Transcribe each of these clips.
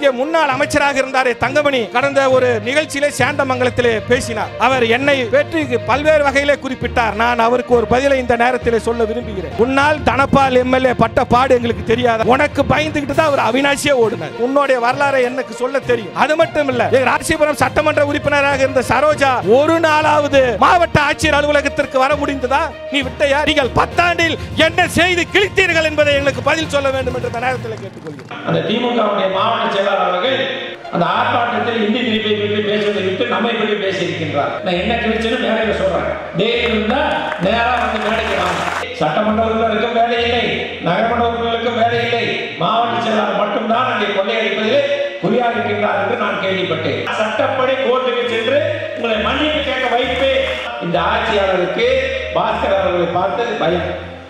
இங்கே முன்னாள் அமைச்சராக இருந்தாரே தங்கமணி கடந்த ஒரு நிகழ்ச்சியிலே சேந்தமங்கலத்திலே பேசினார். அவர் என்னை பற்றி பல்வேறு வகையிலே குறிப்பிட்டார். நான் அவருக்கு ஒரு பதிலை இந்த நேரத்திலே சொல்ல விரும்புகிறேன். முன்னாள் தனபால் எம்எல்ஏ பட்ட பாடு எங்களுக்கு தெரியாது. உனக்கு பயந்துகிட்டு தான் அவர் அவினாசியே ஓடுனார். உன்னுடைய வரலாறை எனக்கு சொல்ல தெரியும். அது மட்டும் இல்ல, ராசிபுரம் சட்டமன்ற உறுப்பினராக இருந்த சரோஜா ஒரு நாளாவது மாவட்ட ஆட்சியர் அலுவலகத்திற்கு வர முடிந்ததா? நீ விட்டையா? நீங்கள் 10 ஆண்டில் என்ன செய்து கிழித்தீர்கள் என்பதை எங்களுக்கு பதில் சொல்ல வேண்டும் என்று நேரத்தில் கேட்டுக்கொள்கிறேன். அந்த திமுகவுடைய மாவட்ட செயலாளர்கள் அந்த ஆர்ப்பாட்டத்தில் இந்தி திணிப்பை பற்றி பேசுவதை விட்டு நம்மை பற்றி பேசியிருக்கின்றார். நான் என்ன கிழிச்சுன்னு மேடையில் சொல்றேன். டெய்லி இருந்தா நேரா வந்து மேடைக்கு வாங்க. சட்டமன்ற உறுப்பினருக்கும் வேலை இல்லை, நகரமன்ற உறுப்பினருக்கும் வேலை இல்லை, மாவட்ட செயலாளர் மட்டும்தான் அங்கே கொள்ளையடிப்பதில் குறியாக இருக்கின்றார் என்று நான் கேள்விப்பட்டேன். சட்டப்படி கோர்ட்டுக்கு சென்று உங்களை மன்னிப்பு கேட்க வைப்பேன். இந்த ஆட்சியாளருக்கு பாஸ்கர் அவர்களை பார்த்து பயம்.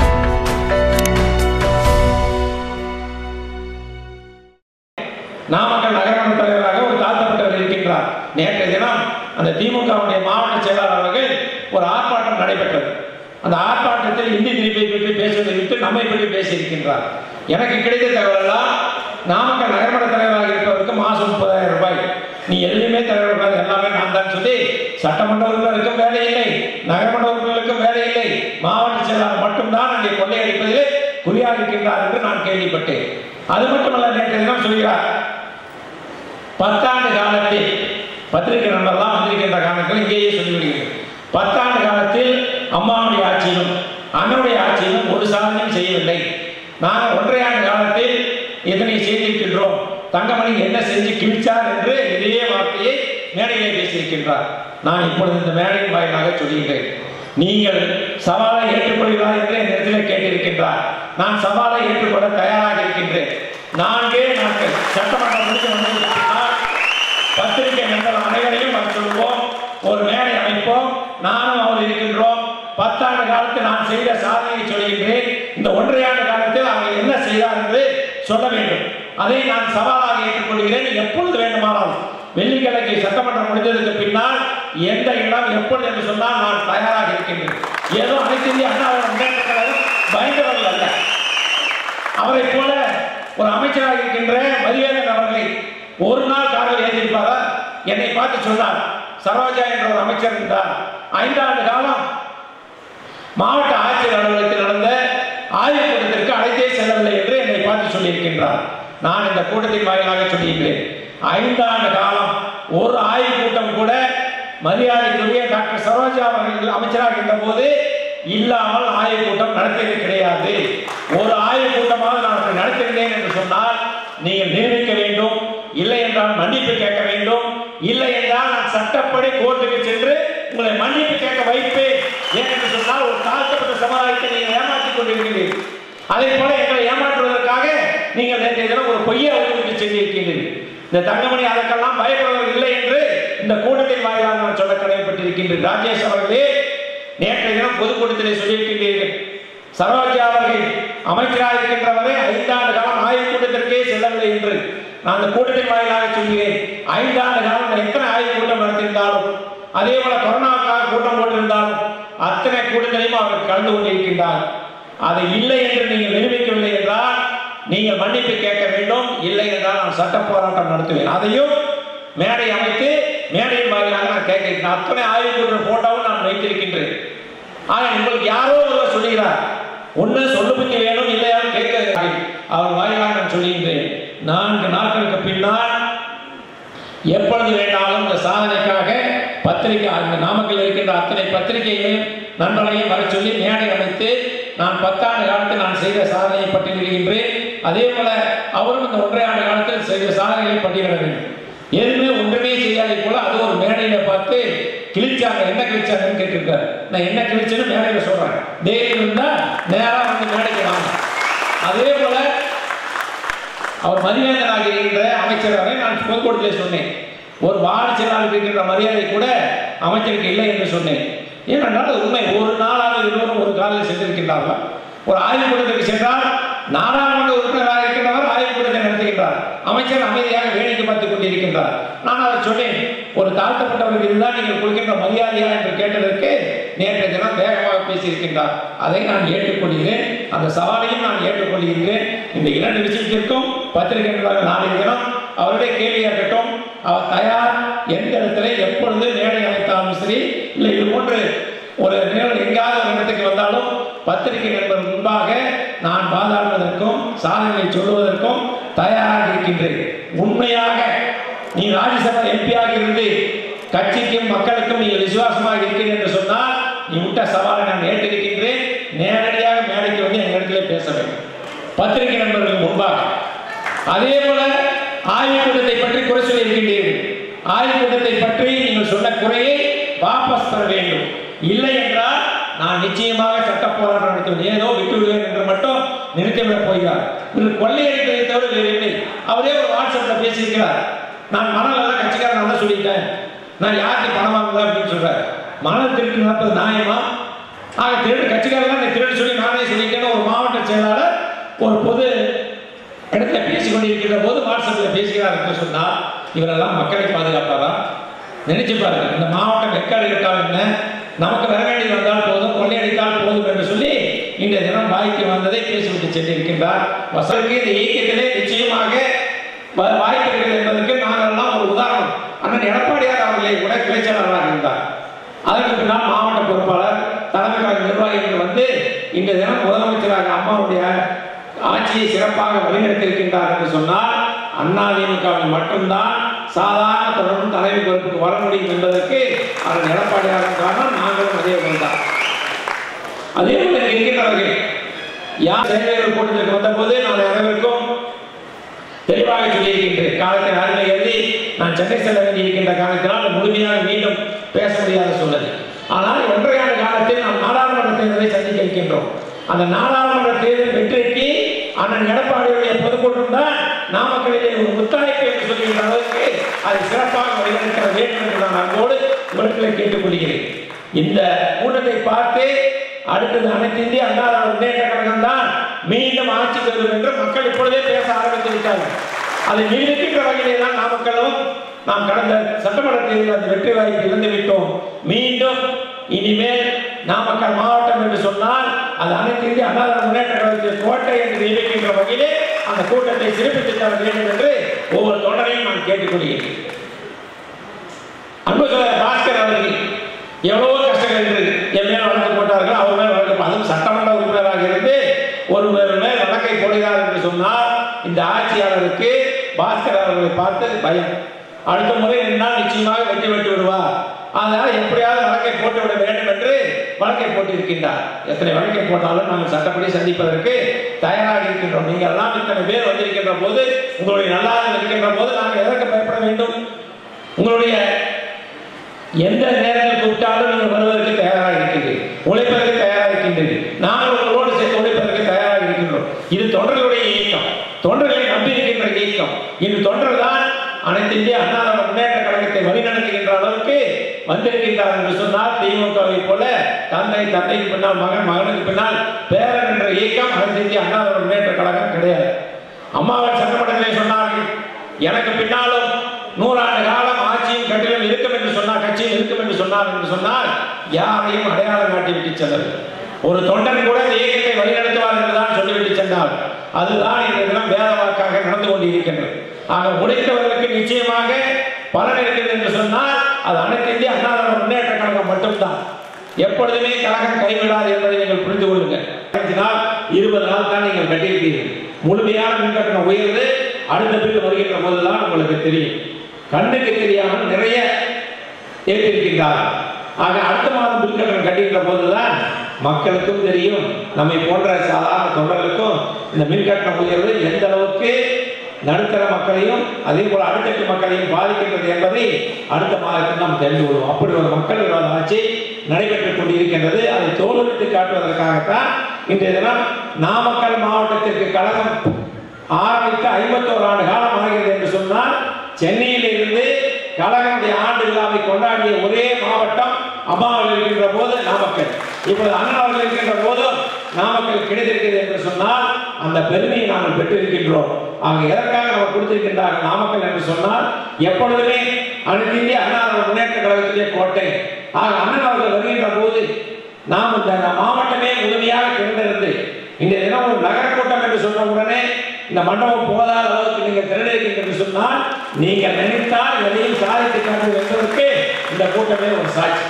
நாமக்கல் நகரமன்ற தலைவராக ஒரு தாழ்த்தப்பட்டவர் இருக்கின்றார். நேற்றைய தினம் அந்த திமுகவுடைய மாவட்ட செயலாளர்கள் ஒரு ஆர்ப்பாட்டம் நடைபெற்றது. அந்த ஆர்ப்பாட்டத்தில் இந்தி திணிப்பை பற்றி பேசுவதை விட்டு நம்மை பற்றி பேசியிருக்கின்றார். எனக்கு கிடைத்த தகவல் எல்லாம் நாமக்கல் நகரமன்ற தலைவராக இருப்பவருக்கு மாசம் 30,000 ரூபாய், நீ எதுவுமே தலைவர் எல்லாமே நான் தான் சொல்லி சட்டமன்ற உறுப்பினருக்கும் வேலை இல்லை, நகரமன்ற உறுப்பினருக்கும் வேலை இல்லை, மாவட்ட செயலாளர் மட்டும்தான் அங்கே கொள்ளையடிப்பதில் குறியாக இருக்கின்றார் என்று நான் கேள்விப்பட்டேன். அது மட்டுமல்ல, நேற்று தினம் சொல்கிறார் 10 ஆண்டு காலத்தில் பத்திரிகை நண்பர்லாம் வந்திருக்கின்ற காரணத்தில் இங்கேயே சொல்லிவிடுகிறேன். 10 ஆண்டு காலத்தில் அம்மாவுடைய ஆட்சியிலும் அண்ணனுடைய ஆட்சியிலும் ஒரு சாதனையும் செய்யவில்லை. நாங்கள் 1.5 ஆண்டு காலத்தில் இதனை செய்திருக்கின்றோம். தங்கமணி என்ன செஞ்சு கிழிச்சார் என்று இதே வார்த்தையை மேடையிலே பேசியிருக்கின்றார். நான் இப்பொழுது இந்த மேடையின் வாயிலாக சொல்லுகிறேன். நீங்கள் சவாலை ஏற்றுக்கொள்கிறார் என்று என் இடத்தில் கேட்டிருக்கின்றார். நான் சவாலை ஏற்றுக்கொள்ள தயாராக இருக்கின்றேன். 4 நாட்கள் சட்டமன்றம் முடிந்து வந்திருக்கிறார். பத்திரிகை நண்பர்கள் அனைவரையும் நாம் சொல்லுவோம், ஒரு மேடை அமைப்போம். நானும் அவர் இருக்கின்றோம். 10 ஆண்டு காலத்தில் நான் செய்த சாதனையை சொல்கின்றேன். இந்த 1.5 ஆண்டு காலத்தில் அவர் என்ன செய்தார் என்று சொல்ல வேண்டும். அதை நான் சவாலாக ஏற்றுக்கொள்கிறேன். எப்பொழுது வேண்டுமானாலும் வெள்ளிக்கிழமை சட்டமன்றம் முடிந்ததற்கு பின்னால் எந்த இடம் எப்பொழுது என்று சொன்னால் நான் தயாராக இருக்கின்றேன். ஏதோ அனைத்து இந்திய அண்ணா முன்னேற்ற கழகம் பயந்தவர்கள் அல்ல. அவரை போல ஒரு அமைச்சராக இருக்கின்ற மதிவேந்தன் அவர்களை ஒரு நாள் காரில் ஏற்றிருப்பாரா? என்னை பார்த்து சொன்னார், சரோஜா என்ற ஒரு அமைச்சர் இருந்தார், 5 ஆண்டு காலம் மாவட்ட ஆட்சியர் அலுவலகத்தில் நடந்த ஆய்வு கூட்டத்திற்கு அழைத்தே செல்லவில்லை என்று என்னை பார்த்து சொல்லியிருக்கின்றார். நான் இந்த கூட்டத்தின் வாயிலாக சொல்லியிருக்கிறேன். 5 ஆண்டு காலம் ஒரு ஆய்வு கூட்டம் கூட மரியாதைக்குரிய டாக்டர் சரோஜா அவர்கள் அமைச்சராக இருந்த போது இல்லாமல் ஆய்வு கூட்டம் நடத்தியது கிடையாது. ஒரு ஆய்வு கூட்டமாக நான் நடத்தினேன் என்று சொன்னால் நீங்கள் நிரூபிக்க வேண்டும். இல்லை என்றால் மன்னிப்பு கேட்க வேண்டும். இல்லை என்றால் நான் சட்டப்படி கோர்ட்டுக்கு சென்று உங்களை மன்னிப்பு கேட்க வைப்பேன். ஏனென்று சொன்னால் ஒரு தாழ்த்தப்பட்ட சமுதாயத்தை நீங்கள் ஏமாற்றிக் கொண்டிருக்கிறீர்கள். அதே போல எங்களை ஏமாற்றுவதற்காக நீங்கள் நேற்றைய தினம் ஒரு பொய்யை அவர்களுக்கு செஞ்சிருக்கின்றீர்கள். இந்த தங்கமணி அதற்கெல்லாம் பயப்படுவது இல்லை என்று இந்த கூட்டத்தின் வாயிலாக நான் சொல்ல கடமைப்பட்டிருக்கின்றேன். ராஜேஷ் அவர்களே, நேற்றைய தினம் பொதுக்கூட்டத்திலே சொல்லியிருக்கின்றீர்கள், சரோஜா அவர்கள் அமைச்சராக இருக்கின்றவரை 5 ஆண்டு காலம் ஆய்வு கூட்டத்திற்கே செல்லவில்லை என்று. நான் அந்த கூட்டத்தின் வாயிலாக சொல்கிறேன், 5 ஆண்டு காலம் எத்தனை ஆய்வு கூட்டம் நடத்தியிருந்தாலும், அதே போல கொரோனாவுக்காக கூட்டம் போட்டிருந்தாலும் அத்தனை கூட்டத்திலையும் அவர் கலந்து கொண்டிருக்கின்றார். அது இல்லை என்று நீங்கள் நிரூபிக்கவில்லை என்றால் நீங்கள் மன்னிப்பு கேட்க வேண்டும். இல்லை என்றால் நான் சட்ட போராட்டம் நடத்துவேன். அதையும் மேடை அமைத்து மேடையின் வாயிலாக நான் கேட்கிறேன். அத்தனை ஆய்வு கூட்ட போட்டோவும் நான் வைத்திருக்கின்றேன். ஆனால் உங்களுக்கு யாரோ ஒருவர் சொல்லுகிறார், ஒன்று சொல்ல பற்றி வேணும், இல்லையாலும் கேட்க அவர் வாயிலாக நான் சொல்லுகின்றேன். 4 நாட்களுக்கு பின்னால் எப்பொழுது வேண்டாலும் இந்த சாதனைக்காக பத்திரிகை நாமக்கல் இருக்கின்ற அத்தனை பத்திரிகைகளையும் நண்பர்களையும் வர சொல்லி மேடை அமைத்து நான் 10 ஆண்டு காலத்தில் நான் செய்த சாதனையை பட்டியலிடுகின்றேன். அதே போல அவரும் இந்த 1.5 ஆண்டு காலத்தில் செய்த சாதனைகளை பட்டியலிட வேண்டும். எதுவுமே ஒன்றுமே செய்யாதே போல அது ஒரு மேடையில பார்த்து கிழிச்சாங்க, என்ன கிழிச்சாங்கன்னு கேட்டிருக்காரு. நான் என்ன கிழிச்சேன்னு மேடையில சொல்றேன். டெய்லி இருந்தா நேரா வந்து மேடைக்கு வாங்க. அதே போல அவர் மதிவேந்தனாக இருக்கின்ற அமைச்சரை நான் பொதுக்கூட்டத்தில் சொன்னேன். ஒரு வார்டு செயலாளர் இருக்கின்ற மரியாதை கூட அமைச்சருக்கு இல்லை என்று சொன்னேன். ஏனென்றால் உண்மை, ஒரு நாளாக இருவரும் ஒரு காலையில் சென்றிருக்கின்றார்களா? ஒரு ஆய்வு கூட்டத்திற்கு சென்றால் நாடாளுமன்ற உறுப்பினராக இருக்கின்றவர் ஆய்வு கூட்டத்தை நடத்துகின்றார். அமைச்சர் அமைதியாக வேடிக்கை பார்த்துக் கொண்டிருக்கின்றார். நான் அதை சொன்னேன், ஒரு தாழ்த்தப்பட்டவர்கள் இருந்தால் நீங்கள் கொடுக்கின்ற மரியாதையா என்று கேட்டதற்கு நேற்றைய தினம் வேகமாக பேசியிருக்கின்றார். அதை நான் ஏற்றுக்கொள்கிறேன். அந்த சவாலையும் நான் ஏற்றுக்கொள்கிறேன். இந்த 2 விஷயத்திற்கும் பத்திரிகை நாளைய தினம் அவருடைய கேள்வி கேட்கட்டும், அவர் தயார். எந்த இடத்துல எப்பொழுது மேடை அமைத்தாலும் சரி, இல்லை இது போன்று ஒரு எங்காவது ஒரு இடத்துக்கு வந்தாலும் பத்திரிகை நண்பர் முன்பாக நான் வாதாடுவதற்கும் சாதனைகளை சொல்லுவதற்கும் தயாராக இருக்கின்றேன். உண்மையாக நீ ராஜ்யசபா எம்பியாக இருந்து கட்சிக்கும் மக்களுக்கும் நீங்கள் விசுவாசமாக இருக்கிறீர்கள் என்று சொன்னால் நீ விட்ட சவாலை நான் ஏற்றிருக்கின்றேன். நேரடியாக மேடைக்கு வந்து எங்கள் இடத்துல பேச வேண்டும், பத்திரிகை நண்பர்களுக்கு முன்பாக. அதே போல ஆய்வுக் கூட்டத்தை பற்றி குறை சொல்லி இருக்கின்றீர்கள். ஆய்வுக் கூட்டத்தை பற்றி நீங்கள் சொன்ன குறையை வாபஸ் பெற வேண்டும். இல்லை என்றால் நான் நிச்சயமாக சட்ட போராட்டம் நடத்துவேன். ஏதோ விட்டு விடுவேன் என்று மட்டும் நிறுத்திவிடப் போகிறார். இவர் கொள்ளையடிப்பதை தவிர வேறு இல்லை. அவரே ஒரு வாட்ஸ்அப்ல பேசியிருக்கிறார். நான் மணல் எல்லாம் கட்சிக்காரன் தான் சொல்லிட்டேன், நான் யாருக்கு பணம் வாங்கல அப்படின்னு சொல்றாரு. மணல் திருட்டு நடப்பது நியாயமா? ஆக திருட்டு கட்சிக்காரன் திருட்டு சொல்லி நானே சொல்லிட்டேன்னு ஒரு மாவட்ட செயலாளர் ஒரு பொது இடத்துல பேசிக் கொண்டிருக்கிற போது வாட்ஸ்அப்ல பேசுகிறார் என்று சொன்னால் இவரெல்லாம் மக்களை பாதுகாப்பாரா? நினைச்சு பாருங்க. இந்த மாவட்டம் வெக்காடு கேட்டால் என்ன, நமக்கு வர வேண்டியது வந்தால் போதும், கொள்ளையடித்தால் போதும் என்று சொல்லி இந்த தினம் வாய்க்கு வந்ததை பேசிவிட்டு சென்றிருக்கின்றார். வசதிக்கு இந்த இயக்கத்திலே நிச்சயமாக வாய்ப்பு இருக்கிறது என்பதற்கு நாங்கள் எல்லாம் ஒரு உதாரணம். அண்ணன் எடப்பாடியார் அவர்களை கூட கிளைச்சலாளராக இருந்தார். அதற்கு பின்னால் மாவட்ட பொறுப்பாளர், தலைமை கழக நிர்வாகிகள் வந்து இந்த தினம் முதலமைச்சராக அம்மாவுடைய ஆட்சியை சிறப்பாக வழிநடத்தியிருக்கின்றார் என்று சொன்னால் அதிமுகவில் மட்டும்தான் சாதாரண தொடர்பு தலைமை பொறுப்புக்கு வர முடியும் என்பதற்கு அவர் எடப்பாடியாக காரணம். நாங்களும் அதே போல்தான். அதே போல இருக்கின்றவர்கள் யார் செயலாளர் கூட்டத்திற்கு வந்த போது நான் அனைவருக்கும் தெளிவாக சொல்லியிருக்கின்றேன். காலத்தின் அருமை எழுதி நான் சென்னை செல்ல வேண்டி இருக்கின்ற காலத்தினால் முழுமையாக மீண்டும் பேச முடியாத சூழ்நிலை. ஆனால் 1.5 ஆண்டு காலத்தில் நாம் நாடாளுமன்ற தேர்தலை சந்திக்க இருக்கின்றோம். அந்த நாடாளுமன்ற தேர்தல் வெற்றிக்கு அண்ணன் எடப்பாடியுடைய பொதுக்கூட்டம் தான் நாமக்கலிலே ஒரு முத்தாய்ப்பு என்று சொல்லுகின்ற அளவுக்கு அதை சிறப்பாக வழிநடத்த வேண்டும் என்று நான் அன்போடு உங்களை கேட்டுக்கொள்கிறேன். இந்த கூட்டத்தை பார்த்து அடுத்தது அனைத்து இந்திய அண்ணா முன்னேற்ற கழகம் தான் மீண்டும் ஆட்சி பெறும் என்று மக்கள் இப்பொழுதே பேச ஆரம்பித்து விட்டார்கள். அதை நிரூபிக்கின்ற வகையிலே தான் நாமக்கலும் நாம் கடந்த சட்டமன்ற தேர்தலில் அந்த வெற்றி வாய்ப்பு இழந்து விட்டோம். மீண்டும் இனிமேல் நாமக்கல் மாவட்டம் என்று சொன்னால் அது அனைத்து இந்திய அண்ணா முன்னேற்ற கழகத்தின் கோட்டை என்று நிரூபிக்கின்ற வகையிலே அந்த கூட்டத்தை சிறப்பித்து தர வேண்டும் என்று ஒவ்வொரு தொண்டரையும் நான் கேட்டுக்கொள்கிறேன். அன்பு சகோதரர் பாஸ்கர் அவர்கள் எவ்வளவோ கஷ்டங்கள் இருந்தது. என் மேல் வழக்கு போட்டார்கள், அவர் மேல் வழக்கு, அதுவும் சட்டமன்ற உறுப்பினராக இருந்து ஒருவர் மேல் வழக்கை போடுகிறார் என்று சொன்னால் இந்த ஆட்சியாளருக்கு பாஸ்கர் அவர்களை பார்த்து பயம். அடுத்த முறை என்னால் நிச்சயமாக வெற்றி பெற்று விடுவார், அதனால் எப்படியாவது வழக்கை போட்டு விட வேண்டும் என்று வழக்கை போட்டிருக்கின்றார். எத்தனை வழக்கை போட்டாலும் நாங்கள் சட்டப்படி சந்திப்பதற்கு தயாராக இருக்கின்றோம். நீங்கள் எல்லாம் இத்தனை பேர் வந்திருக்கின்ற போது, உங்களுடைய நல்லாக இருக்கின்ற போது நாங்கள் எதற்கு பயப்பட வேண்டும்? உங்களுடைய எந்த நேரத்தில் கூப்பிட்டாலும் நீங்கள் வருவதற்கு தயாராக இருக்கின்றீர்கள், உழைப்பதற்கு தயாராக இருக்கின்றீர்கள். நாங்கள் உங்களோடு சேர்த்து உழைப்பதற்கு தயாராக இருக்கின்றோம். இது தொண்டர்களுடைய இயக்கம், தொண்டர்களை நம்பி இருக்கின்ற இயக்கம். இந்த தொண்டர் தான் அனைத்து இந்திய அண்ணா முன்னேற்ற கழகத்தை வழிநடத்துகின்ற அளவுக்கு வந்திருக்கின்றார் என்று சொன்னால் திமுகவை போல தந்தைக்கு பின்னால் மகன், மகனுக்கு பின்னால் பேரன் என்ற இயக்கம் அனைத்து இந்திய அண்ணா முன்னேற்ற கழகம் கிடையாது. அம்மாவின் சட்டமன்றத்திலே சொன்னார்கள், எனக்கு பின்னாலும் 100 ஆண்டு காலம் ஆட்சியும் கட்டிலும் இருக்கும் என்று சொன்னால், கட்சியும் இருக்கும் என்று சொன்னால் யாரையும் அடையாளம் காட்டி விட்டு சென்றது. ஒரு தொண்டன் கூட இயக்கத்தை வழிநடத்துவார் என்றுதான் சொல்லிவிட்டு சென்றார். அதுதான் இந்த தினம் வேத வாக்காக நடந்து கொண்டிருக்கின்றது. ஆக உடைத்தவர்களுக்கு நிச்சயமாக பலன் இருக்கிறது என்று சொன்னால் அது அனைத்து இந்திய அண்ணா முன்னேற்ற கழகம் மட்டும்தான். எப்பொழுதுமே கழகம் கைவிடாது என்பதை நீங்கள் புரிந்து கொள்ளுங்கள். 20 நாள் தான் நீங்கள் கட்டியிருக்கிறீர்கள். முழுமையான மின்கட்டணம் உயர்வு அடுத்த பில் வருகின்ற போதுதான் உங்களுக்கு தெரியும். கண்ணுக்கு தெரியாமல் நிறைய ஏற்றிருக்கின்றார்கள். ஆக அடுத்த மாதம் மின்கட்டணம் கட்டுகின்ற போதுதான் மக்களுக்கும் தெரியும், நம்மை போன்ற சாதாரண தொண்டர்களுக்கும் இந்த மின்கட்டண உயர்வு எந்த அளவுக்கு நடுத்தர மக்களையும் அதே போல அடுத்தட்டு மக்களையும் பாதிக்கின்றது என்பதை அடுத்த மாதத்தில் நாம் தெரிந்து கொள்வோம். அப்படி ஒரு மக்கள் விரோத ஆட்சி நடைபெற்றுக் கொண்டிருக்கின்றது. அதை தோலுரித்து காட்டுவதற்காகத்தான் இன்றைய தினம் நாமக்கல் மாவட்டத்திற்கு கழகம் ஆரம்பித்து 51 ஆண்டு காலம் ஆகிறது என்று சொன்னால் சென்னையில் இருந்து கழகமுடைய ஆண்டு விழாவை கொண்டாடிய ஒரே மாவட்டம் அம்மாவில் இருக்கின்ற போது நாமக்கல். இப்போது அண்ணாவில் இருக்கின்ற போதும் நாமக்கல் கிடைத்திருக்கிறது என்று சொன்னால் அந்த பெருமையை நாங்கள் பெற்றிருக்கின்றோம். ஆக எதற்காக நம்ம கொடுத்திருக்கின்றார்கள் நாமக்கல் என்று சொன்னால் எப்பொழுதுமே அனைத்து இந்திய அண்ணா முன்னேற்ற கழகத்திலே கோட்டை. ஆக அண்ணன் அவர்கள் வருகின்ற போது நாம் இந்த மாவட்டமே முழுமையாக திறந்திருந்து இந்த தினம் ஒரு நகர கூட்டம் என்று சொன்ன உடனே இந்த மண்டபம் போதாத அளவுக்கு நீங்கள் திரண்டிருக்கீங்க என்று சொன்னால் நீங்கள் நினைத்தால் எதையும் சாதித்து காட்டுவது என்பதற்கு இந்த கூட்டமே ஒரு சாட்சி.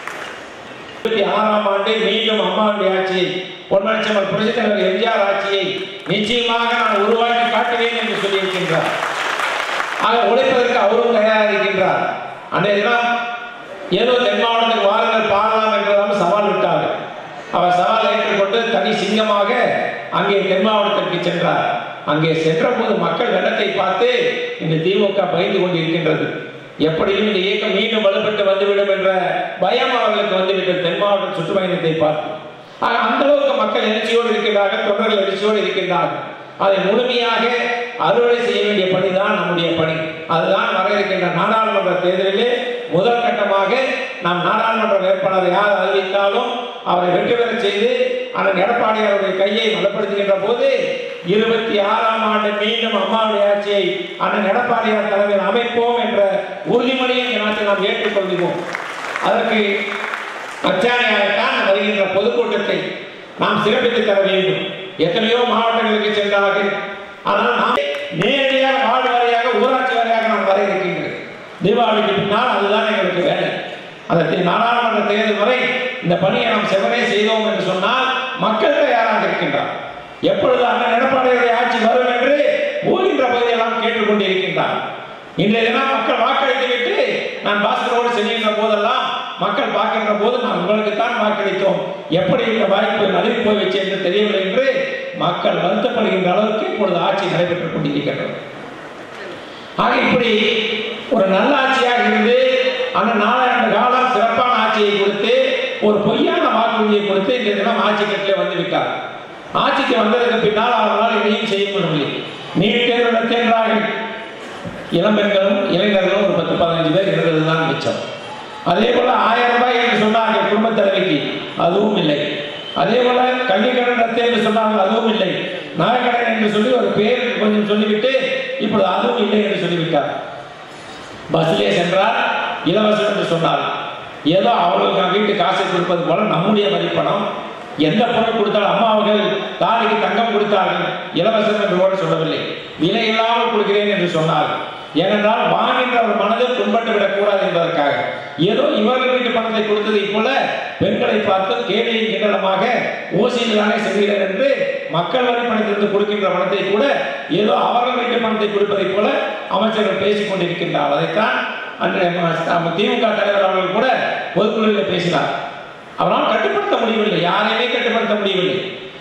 26ஆம் ஆண்டு மீண்டும் அம்மாவுடைய ஆட்சியை, பொன்மனச்செம்மல் புரட்சித் தலைவர் எம்ஜிஆர் ஆட்சியை நிச்சயமாக நான் உருவாக்கி காட்டுவேன் என்று சொல்லியிருக்கின்றார். ஆக உழைப்பதற்கு அவரும் தயாராக இருக்கின்றார். அன்றைய தினம் ஏதோ தென் மாவட்டத்துக்கு வாருங்கள் பாடலாம் என்றெல்லாம் சவால் விட்டார்கள். அவர் சவால் ஏற்றுக்கொண்டு தனி சிங்கமாக அங்கே தென் மாவட்டத்திற்கு சென்றார். அங்கே சென்ற போது மக்கள் வெள்ளத்தை பார்த்து இந்த திமுக பயந்து கொண்டிருக்கின்றது. எப்படியும் இந்த இயக்கம் மீண்டும் வலுப்பட்டு வந்துவிடும் என்ற பயம் அவர்களுக்கு வந்துவிட்டது தென் மாவட்ட சுற்றுப்பயணத்தை பார்த்து. அந்த அளவுக்கு மக்கள் எழுச்சியோடு இருக்கின்றார்கள், தொண்டர்கள் எழுச்சியோடு இருக்கின்றார்கள். அதை முழுமையாக அறுவடை செய்ய வேண்டிய பணிதான் நம்முடைய பணி. அதுதான் வர இருக்கின்ற நாடாளுமன்ற தேர்தலிலே முதல் கட்டமாக நாம் நாடாளுமன்ற வேட்பாளரை யார் அறிவித்தாலும் அவரை வெற்றி பெற செய்து அண்ணன் எடப்பாடியாருடைய கையை பலப்படுத்துகின்ற போது 26ஆம் ஆண்டு மீண்டும் அம்மாவுடைய ஆட்சியை அண்ணன் எடப்பாடியார் தலைமையில் அமைப்போம் என்ற உறுதிமொழியை இந்த நாட்டில் நாம் ஏற்றுக்கொள்கிறோம். அதற்கு அச்சாணியாகத்தான் வருகின்ற பொதுக்கூட்டத்தை நாம் சிறப்பித்து தர வேண்டும். எத்தனையோ மாவட்டங்களுக்கு சென்றார்கள். ஆனால் நாம் நேரடியாக வார்டு வாரியாக ஊராட்சி வாரியாக நாம் வர இருக்கின்றோம். தீபாவளிக்கு பின்னால் அதுதான் எங்களுக்கு வேலை. அதற்கு நாடாளுமன்ற தேர்தல் வரை இந்த பணியை நாம் செவனே செய்தோம் என்று சொன்னால் மக்கள் தயாராக இருக்கின்றார். எப்பொழுது அண்ணன் எடப்பாடியுடைய ஆட்சி வரும் என்று போகின்ற பகுதியெல்லாம் கேட்டுக்கொண்டிருக்கின்றார். இன்றைய தினம் மக்கள் வாக்களித்து விட்டு நான் பாஸ்கரோடு செல்கின்ற போதெல்லாம் மக்கள் பார்க்கின்ற போது நான் உங்களுக்குத்தான் வாக்களித்தோம், எப்படி இந்த வாய்ப்பு நழுவி போய் வச்சு என்று தெரியவில்லை என்று மக்கள் வருத்தப்படுகின்ற அளவுக்கு இப்பொழுது ஆட்சி நடைபெற்றுக் கொண்டிருக்கின்றது. ஆக இப்படி ஒரு நல்ல ஆட்சியாக இருந்து அந்த 4 ஆண்டு காலம் சிறப்பான ஆட்சியை கொடுத்து ஒரு பொய்யான வாக்குறுதியை கொடுத்து இந்த தினம் ஆட்சி கட்டிலே வந்து விட்டார். ஆட்சிக்கு வந்ததற்கு பின்னால் அவர்களால் எதையும் செய்ய முடியவில்லை. நீட் தேர்வு நடத்துகின்றார்கள். இளம்பெண்களும் இளைஞர்களும் ஒரு 10-15 பேர் இருந்ததுதான் மிச்சம். அதே போல 1000 ரூபாய் என்று சொன்னார்கள் குடும்ப தலைவிக்கு, அதுவும் இல்லை. அதே போல கல்விக்கடன் ரத்து என்று சொன்னார்கள், அதுவும் இல்லை. நகைக்கடன் என்று சொல்லி ஒரு பேருக்கு கொஞ்சம் சொல்லிவிட்டு இப்பொழுது அதுவும் இல்லை என்று சொல்லிவிட்டார். பஸ்ஸிலே சென்றால் இலவசம் என்று சொன்னார். ஏதோ அவர்களுக்கு வீட்டு காசை கொடுப்பது போல நம்முடைய வரிப்பணம் எந்த பொருள் கொடுத்தாலும் அம்மா அவர்கள் தாலிக்கு தங்கம் கொடுத்தார்கள், இலவசம் என்று கூட சொல்லவில்லை, விலை இல்லாமல் கொடுக்கிறேன் என்று சொன்னார்கள். ஏனென்றால் வாங்கின்ற ஒரு மனதில் துன்பட்டு விடக்கூடாது என்பதற்காக ஏதோ இவர்கள் வீட்டு பணத்தை கொடுத்ததை போல பெண்களை பார்த்து கேலியின் கிண்டலமாக ஓசியில் தானே செல்கிறேன் என்று மக்கள் வரி பணத்திலிருந்து கொடுக்கின்ற பணத்தை கூட ஏதோ அவர்கள் வீட்டு பணத்தை கொடுப்பதை போல அமைச்சர்கள் பேசிக் கொண்டிருக்கின்றார். அதைத்தான் அன்றைய திமுக தலைவர் அவர்கள் கூட பொதுக்குழுவில் பேசினார். அவரால் கட்டுப்படுத்த முடியவில்லை, யாரையுமே கட்டுப்படுத்த முடியவில்லை.